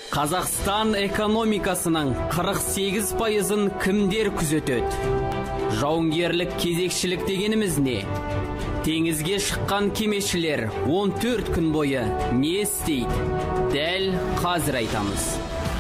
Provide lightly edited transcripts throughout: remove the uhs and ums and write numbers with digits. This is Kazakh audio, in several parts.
Қазақстан экономикасының 48%-ын кімдер күзетеді? Жауынгерлік кезекшілік дегеніміз не? Теңізге шыққан кемешілер 14 күн бойы не істейді? Дәл қазір айтамыз.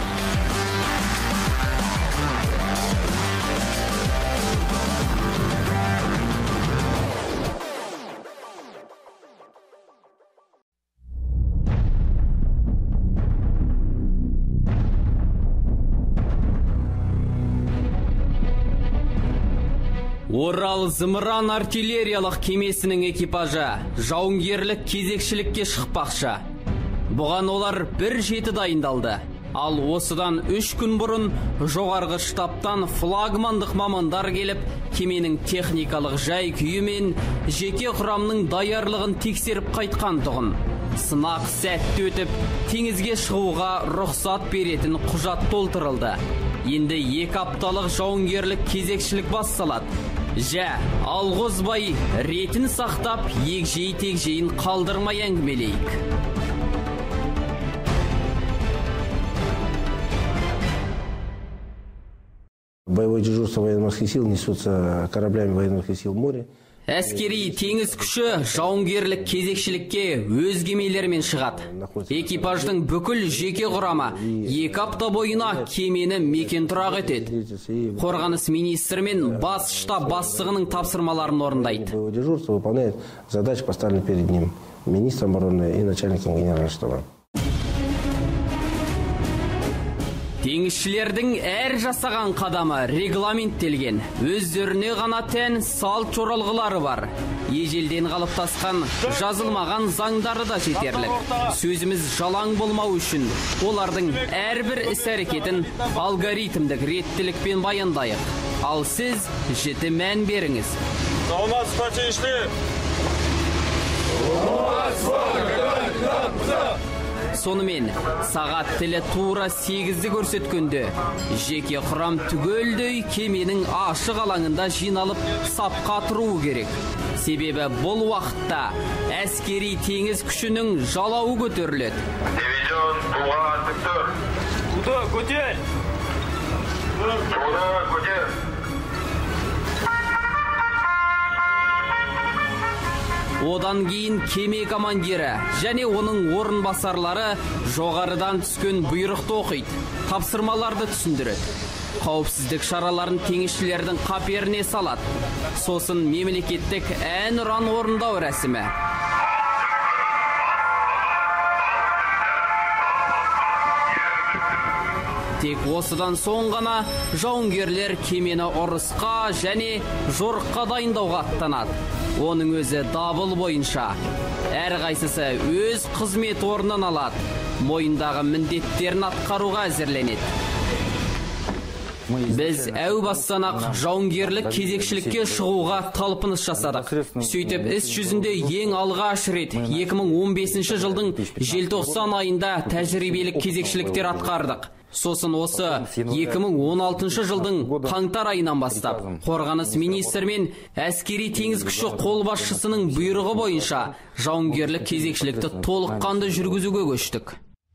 Орал зымыран артиллериялық кемесінің экипажы жауынгерлік кезекшілікке шықпақшы. Бұған олар 1-7 дайындалды. Ал осыдан 3 күн бұрын жоғарғы штабтан флагмандық мамандар келіп, кеменің техникалық жай күйі мен жеке құрамның даярлығын тексеріп қайтқан тұғын. Сынақ сәтті өтіп, теңізге шығуға рұқсат беретін құжат толтырылды. Енді 2 апталық жауынгерлік кезекшілік басталады. Алғызбай ретін сақтап, егжей-тегжейін қалдырмай әңгімелейік. Боевое дежурство военно-морских сил несутся кораблями военно-морских сил в море. Әскери теңіз күші жауынгерлік кезекшілікке өз кемелермен шығады. Экипаждың бүкіл жеке құрамы 2 апта бойына кемені мекен тұрақ етеді. Қорғаныс министрі мен бас штаб бастығының тапсырмаларын орындайды. Боевое дежурство выполняет задачи, поставленные перед ним министром обороны и начальником генерального штаба. Теңізшілердің әр жасаған қадамы регламенттелген. Өздеріне ғана тән салт жоралғылары бар. Ежелден қалыптасқан жазылмаған заңдары да жетерлік. Сөзіміз жалаң болмау үшін олардың әрбір іс-әрекетін алгоритмдік реттілікпен баяндайық. Ал сіз жіті мән беріңіз. Сонымен, сағат тілі тура 8-ді көрсеткенде, жеке құрам түгелдей кеменің ашық алаңында жиналып сапқа тұруы керек. Себебі бұл уақытта әскери теңіз күшінің жалауы көтеріледі. Дивизион туға аттықтыр. Туда көтер! Туда көтер! Одан кейін кеме командирі және оның орынбасарлары жоғарыдан түскен бұйрықты оқиды, тапсырмаларды түсіндіреді. Қауіпсіздік шараларын теңізшілердің қаперіне салады. Сосын мемлекеттік әнұран орындау рәсімі. Тек осыдан соң ғана жауынгерлер кемені ұрысқа және жорыққа дайындауға аттанады. Оның өзі дабыл бойынша. Әрқайсысы өз қызмет орнын алады. Мойындағы міндеттерін атқаруға әзірленеді. Біз әу бастан-ақ жауынгерлік кезекшілікке шығуға талпыныс жасадық. Сөйтіп, іс жүзінде ең алғаш рет 2015 жылдың желтоқсан айында тәжірибелік кезекшіліктер атқардық. Сосын осы 2016 жылдың қаңтар айынан бастап, қорғаныс министрі мен әскери теңіз күші қолбасшысының бұйрығы бойынша жауынгерлік кезекшілікті толыққанды жүргізуге көштік.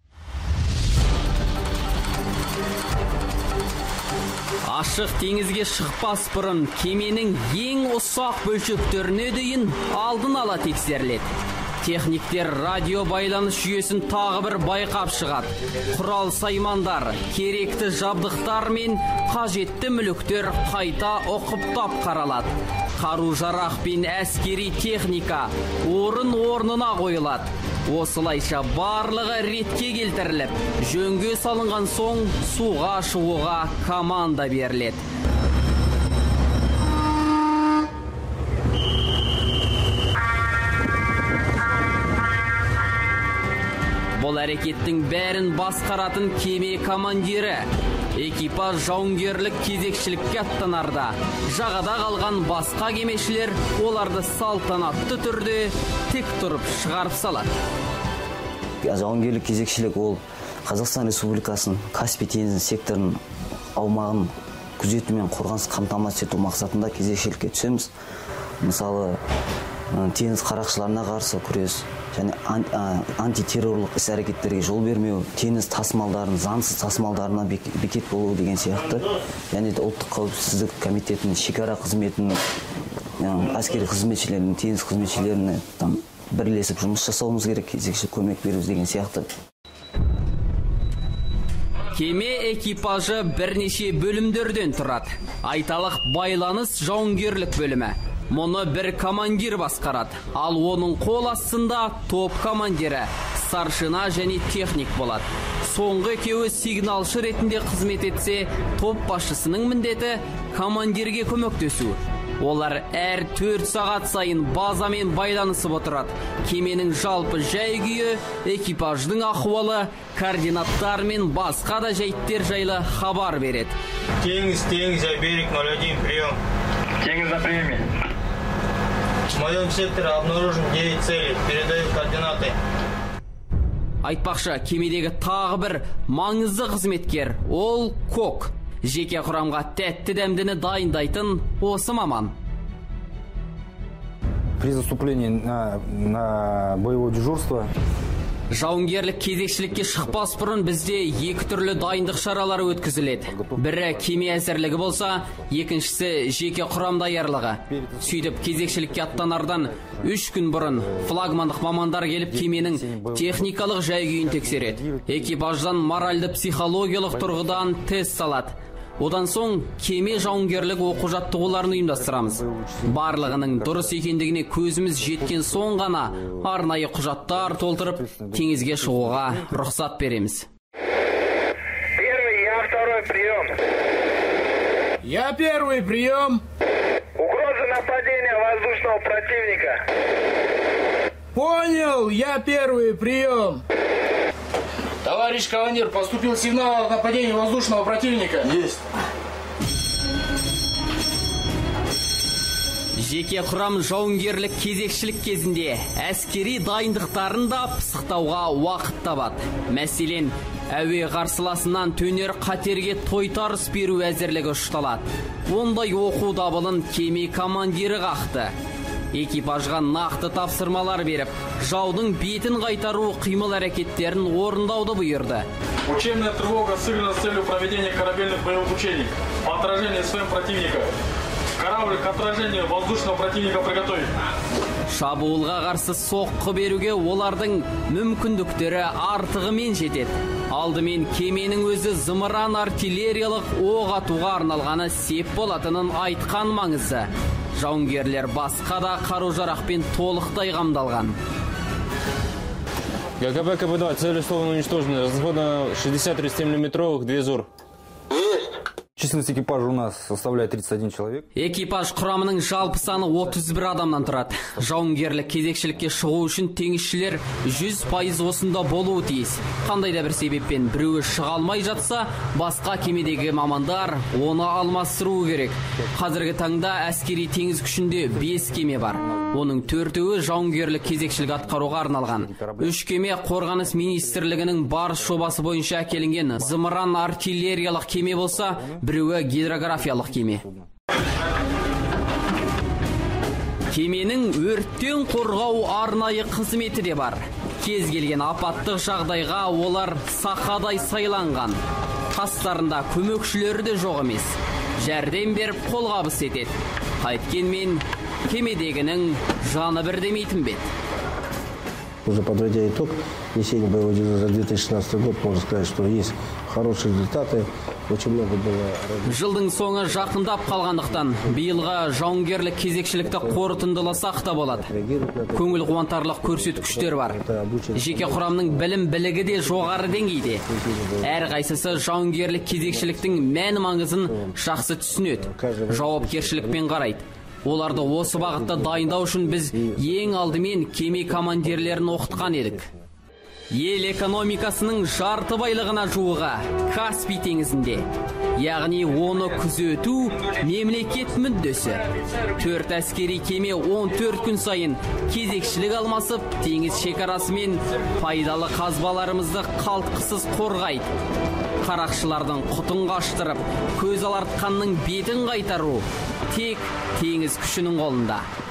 Ашық теңізге шықпас бұрын кеменің ең ұсақ бөлшектеріне дейін алдын ала тексеріледі. Техниктер радио байланыс жүйесін тағы бір байқап шығады. Құрал саймандар, керекті жабдықтар мен қажетті мүліктер қайта ұқыптап қаралады. Қару-жарақ пен әскери техника орын-орнына қойылады. Осылайша барлығы ретке келтіріліп, жөнге салынған соң суға шығуға команда беріледі. Бұл әрекеттің бәрін басқаратын кеме командирі. Экипаж жауынгерлік кезекшілікке аттанарда. Жағада қалған басқа кемешілер оларды салтанатты түрде тек тұрып шығарып салады. Жауынгерлік кезекшілік ол Қазақстан Республикасының Каспий теңізі секторының аумағын күзету мен қорғаныс қамтамасыз ету мақсатында кезекшілікке түсеміз. Мысалы, теңіз қарақшыларына қарсы күрес, және антитеррорлық іс-әрекеттерге жол бермеу, теңіз тасымалдарын, заңсыз тасымалдарына бекет болу деген сияқты, және де ұлттық қауіпсіздік комитетінің, шекара қызметінің, әскери қызметшілерінің, теңіз қызметшілеріне бірлесіп жұмыс жасауымыз керек, кезекшілік көмек беруіміз деген сияқты. Кеме экипажы бірнеше бөлімдерден тұрады. Айталық байланыс жауынгерлік бөлімі. Мұны бір командир басқарады. Ал оның қол астында топ командирі, старшина және техник болады. Соңғы екеуі сигналшы ретінде қызмет етсе, топ басшысының міндеті командирге көмектесу. Олар әр 4 сағат сайын базамен байланысып отырады. Кеменің жалпы жай-күйі, экипаждың ахуалы, координаттар мен басқа да жайттер жайлы хабар береді. Теңіз, берег 01, прием. Теңіз на приеме. В моем секторе обнаружен 9 целей. Передаю координаты. Айтпақшы, кемедегі тағы бір маңызды қызметкер, ол кок. Жеке құрамға тәтті дәмдіні дайындайтын осы маман. При заступлении на боевое дежурство Жауынгерлік кезекшілікке шықпас бұрын бізде 2 түрлі дайындық шаралары өткізіледі. Бірі кеме әзірлігі болса, екіншісі жеке құрам даярлығы. Сөйтіп кезекшілікке аттанардан 3 күн бұрын флагмандық мамандар келіп кеменің техникалық жай-күйін тексереді. Экипаждан моральды-психологиялық тұрғыдан тест салады. Одан соң кеме жауынгерлік оқу-жаттығуларын ұйымдастырамыз. Барлығының дұрыс екендігіне көзіміз жеткен соң ғана арнайы құжаттар толтырып, теңізге шығуға рұқсат береміз. Первый, я второй, прием. Я первый, прием. Угроза нападения воздушного противника. Понял, я первый, прием. Товарищ командир, поступил сигнал о нападении воздушного противника. Есть. Жеке құрам жауынгерлік кезекшілік кезінде әскери дайындықтарын да пысықтауға уақыт табады. Мәселен, әуе қарсыласынан төнер қатерге тойтарыс беру әзірлігі ұшталады. Ондай оқу дабылын кеме командирі қақты. Экипажға нақты тапсырмалар беріп, жаудың бетін қайтару қимыл әрекеттерін орындауды бұйырды. Учебная тревога сыграна с целью проведения корабельных боевых учений по отражению СВМ противника. Корабль к отражению воздушного противника приготовить. Шабуылға қарсы соққы беруге олардың мүмкіндіктері артығымен жетеді. Алдымен кеменің өзі зымыран артиллериялық оқ атуға арналғаны сеп болатынын айтқан маңызды. Жауынгерлер басқа да қару-жарақпен толықтай қамдалған. ГКБ КП-2, цель условно уничтожена. Расходно 60-37 мм, 2 ЗУР. Численность экипажа у нас составляет 31 человек. Экипаж құрамының жалпы саны 31 адамнан тұрады. Жауынгерлік кезекшілікке шығу үшін теңізшілер 100% осында болуы тиіс. Қандай да бір себеппен біреуі шыға алмай жатса, басқа кемедегі мамандар оны алмастыруы керек. Қазіргі таңда әскери теңіз күшінде 5 кеме бар. Оның 4-і жауынгерлік кезекшілік атқаруға арналған. 3 кеме қорғаныс министрлігінің барыс жобасы бойынша әкелінген зымыран артиллериялық кеме болса, біреуі гидрографиялық кеме. Кеменің өрттен қорғау арнайы қызметі де бар. Кез келген апаттық жағдайға олар сақадай сайланған. Қастарында көмекшілері де жоқ емес. Жәрдем беріп қолғабыс етеді. Қайткенмен кемедегінің жаны бір демейтін бет. Уже подводя итог несения боевого дела за 2016 год, можно сказать, что есть хорошие результаты. Очень много было. Жылдың соңы жақындап қалғандықтан, биылға жауынгерлік кезекшілікті қорытындыласақ та болады. Көңіл қуантарлық көрсеткіштер бар. Жеке құрамның білім білігі де жоғары деңгейде. Әр қайсысы жауынгерлік кезекшіліктің мән маңызын жақсы түсінеді. Жауапкершілікпен қарайды. Оларды осы бағытта дайындау үшін біз ең алдымен кеме командирлерін оқытқан едік. Ел экономикасының жарты байлығына жуығы Каспий теңізінде. Яғни оны күзету мемлекет мүддесі. 4 әскери кеме 14 күн сайын кезекшілік алмасып, теңіз шекарасы мен пайдалы қазбаларымызды қалтқысыз қорғайды. Қарақшылардың құтын қаштырып, көз алартқанның бетін қайтару тек теңіз күшінің қолында.